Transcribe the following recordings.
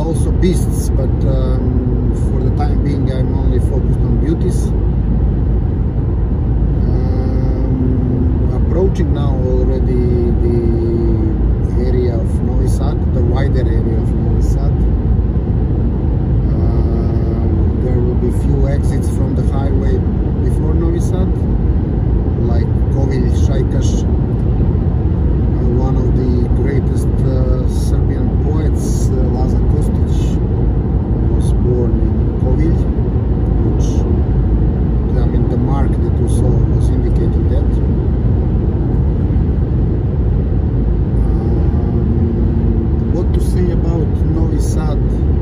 also beasts, but for the time being I'm only focused on beauties. Approaching now already the area of Novi Sad, the wider area of Novi Sad. There will be few exits from the highway before Novi Sad, like Kovilj, Šajkaš. One of the greatest Serbian poets, Lazar Kostić, was born in Kovilj, which, I mean, the mark that you saw was indicating that. What to say about Novi Sad,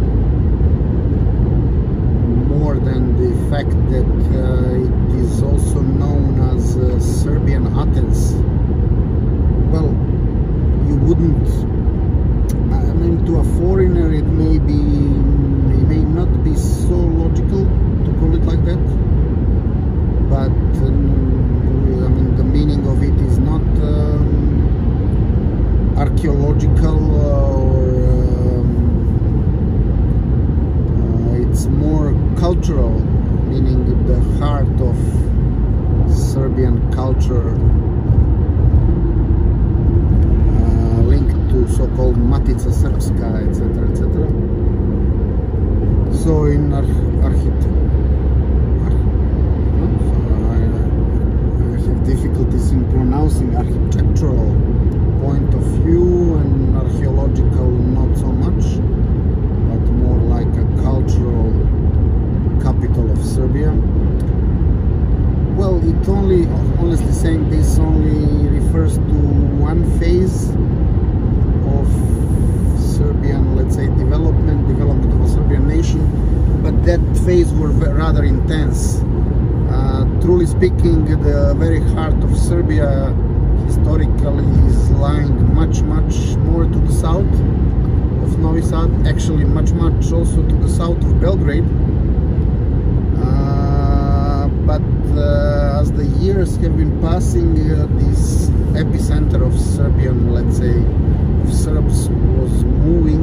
more than the fact that it is also known as Serbian Athens? Well, you wouldn't, I mean, to a foreigner it may not be so logical to call it like that, but I mean, the meaning of it is not archaeological, or it's more cultural, meaning the heart of Serbian culture, so-called Matica Srpska, etc., etc. So in I have difficulties in pronouncing architectural point of view, and archaeological not so much, but more like a cultural capital of Serbia. Well, it only, honestly saying, this only refers to one phase of Serbian, let's say, development of a Serbian nation, but that phase were rather intense. Truly speaking, the very heart of Serbia historically is lying much more to the south of Novi Sad, actually much also to the south of Belgrade. But as the years have been passing, this epicenter of Serbian, let's say, Serbs was moving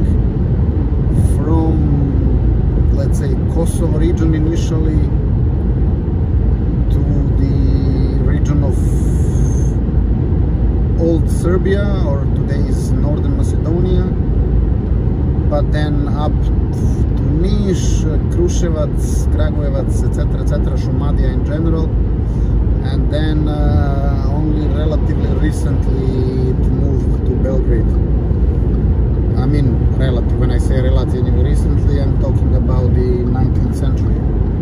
from, let's say, Kosovo region initially to the region of Old Serbia, or today's Northern Macedonia, but then up to Niš, Kruševac, Kragujevac, etc., Šumadija in general, and then only relatively recently it moved to Belgrade. I mean, relative. When I say relatively recently, I'm talking about the 19th century.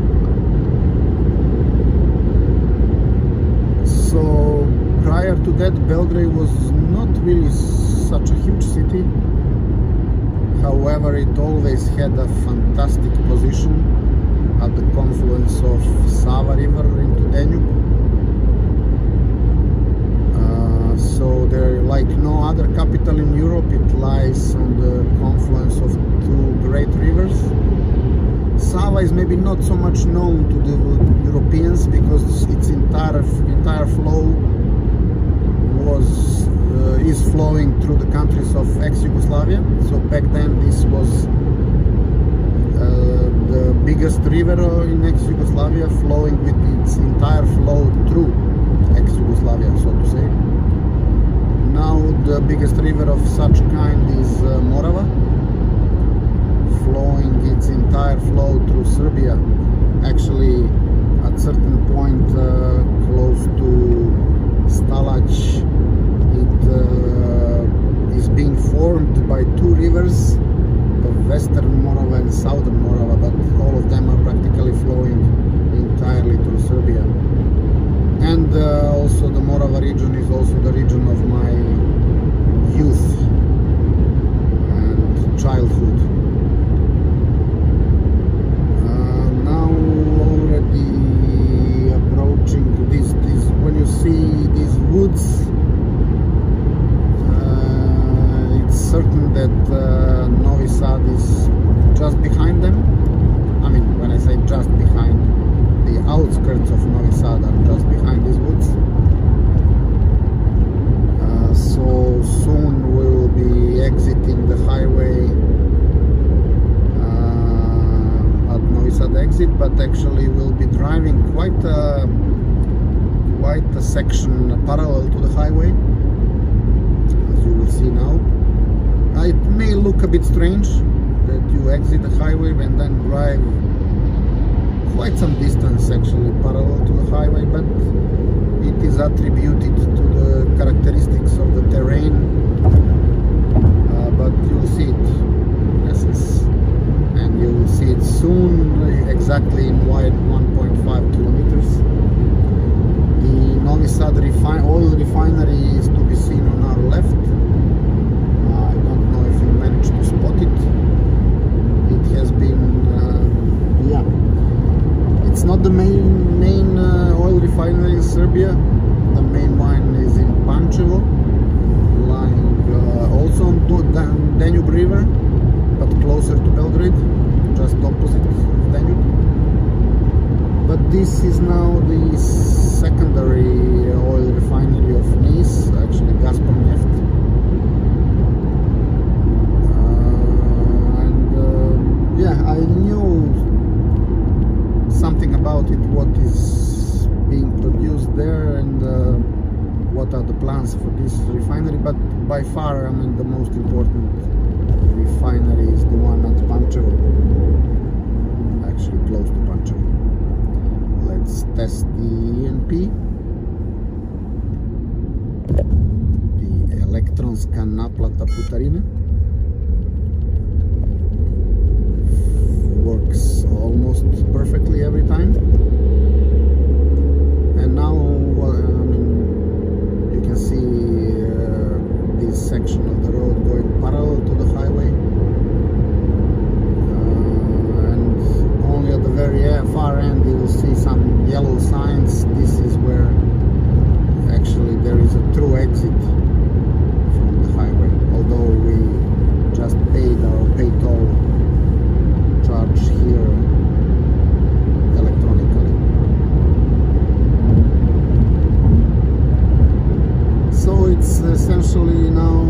So prior to that, Belgrade was not really such a huge city. However, it always had a fantastic position at the confluence of Sava River into Danube. So there, like no other capital in Europe, it lies on the confluence of two great rivers. Sava is maybe not so much known to the Europeans because its entire flow is flowing through the countries of ex-Yugoslavia. So back then this was the biggest river in ex-Yugoslavia, flowing with its entire flow through ex-Yugoslavia, so to say. Now the biggest river of such kind is Morava, flowing its entire flow through Serbia. Actually, at certain point close to Stalać, it is being formed by two rivers, the Western Morava and Southern Morava, but all of them are practically flowing entirely through Serbia. And also the Morava region is also the region of my youth and childhood. Now already approaching this when you see these woods, it's certain that Novi Sad is just behind them. I mean, when I say just behind, the outskirts of Novi Sad are just behind these woods. So soon we'll be exiting the highway exit, but actually we'll be driving quite a section parallel to the highway, as you will see now. It may look a bit strange that you exit the highway and then drive quite some distance actually parallel to the highway, but it is attributed to the characteristics of the terrain, but you'll see it in essence, and you will see it soon, exactly in wide 1.5 kilometers. The Novi Sad oil refinery is to be seen on our left. I don't know if you managed to spot it. It has been, yeah, it's not the main oil refinery in Serbia. The main one is in Pančevo, lying also on Danube River, but closer to Belgrade, just opposite Danube. But this is now the secondary oil refinery of Nice, actually Gazprom Neft. Yeah, I knew something about it, what is being produced there, and what are the plans for this refinery, but by far, I mean, the most important refinery is the one at Pančevo, actually close to Pančevo. Let's test the ENP, the elektronska naplata putarine. Works almost perfectly every time. And now, I mean, you can see this section of the road going parallel to the highway, and only at the very far end you will see some yellow signs. This is where actually there is a true exit from the highway, although we just paid our pay toll charge here electronically. So it's essentially now,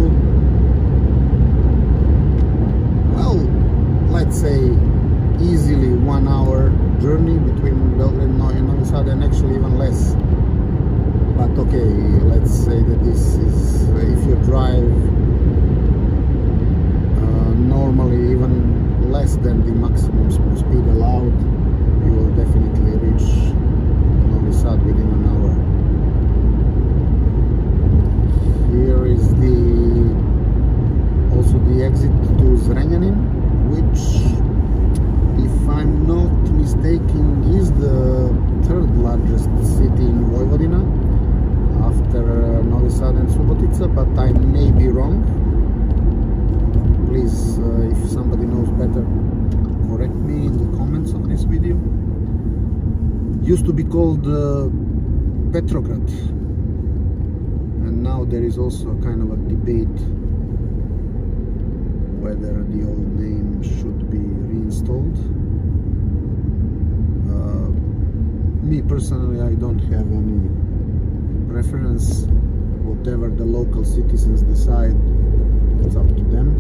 well, let's say easily 1 hour journey between Belgrade and Novi Sad, and actually even less. But okay, let's say that this is, if you drive normally even less than the maximum speed allowed, you will definitely reach Novi Sad within an hour. Here is also the exit to Zrenjanin, which, if I'm not mistaken, is the third largest city in Vojvodina after Novi Sad and Subotica, but I may be wrong. Please, if somebody knows better, correct me in the comments of this video. Used to be called Petrograd, and now there is also kind of a debate whether the old name should be reinstalled. Me personally, I don't have any preference. Whatever the local citizens decide, it's up to them.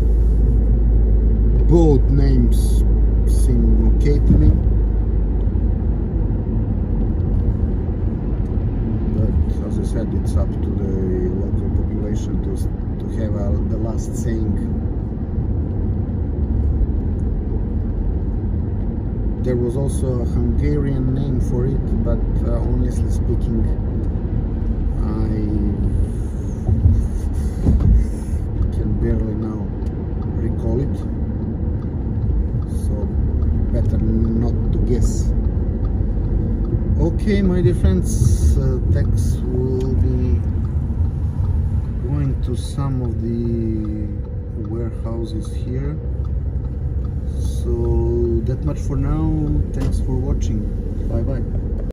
Both names seem okay to me, but as I said, it's up to the local population to have the last saying. There was also a Hungarian name for it, but honestly speaking, I can barely now recall it. Better not to guess. Okay, my dear friends, Tex will be going to some of the warehouses here. So that much for now. Thanks for watching. Bye bye.